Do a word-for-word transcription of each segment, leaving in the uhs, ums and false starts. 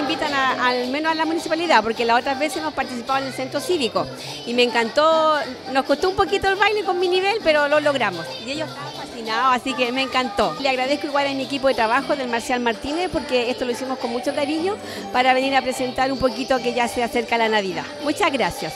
invitan a, al menos a la municipalidad, porque las otras veces hemos participado en el centro cívico y me encantó, nos costó un poquito el baile con mi nivel, pero lo logramos y ellos estaban fascinados, así que me encantó. Le agradezco igual a mi equipo de trabajo del Marcial Martínez, porque esto lo hicimos con mucho cariño para venir a presentar un poquito que ya se acerca la Navidad. Muchas gracias.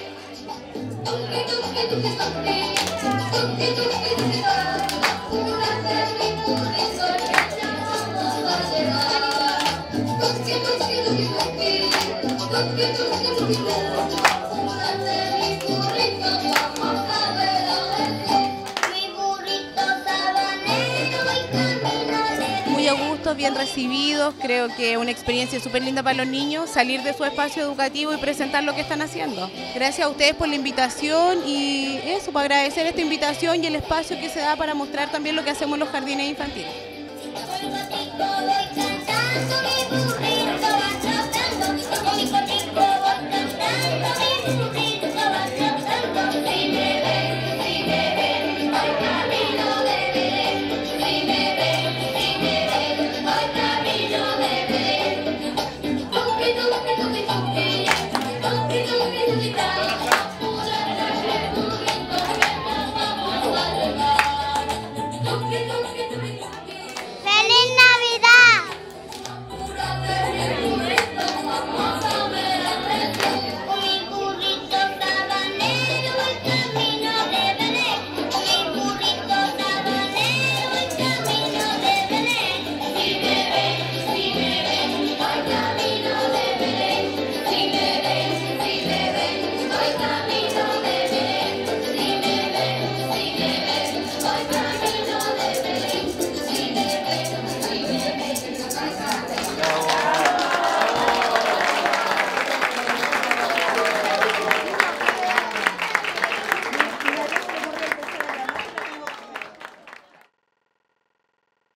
Muy a gusto, bien recibidos, creo que es una experiencia súper linda para los niños, salir de su espacio educativo y presentar lo que están haciendo. Gracias a ustedes por la invitación y eso, para agradecer esta invitación y el espacio que se da para mostrar también lo que hacemos en los jardines infantiles.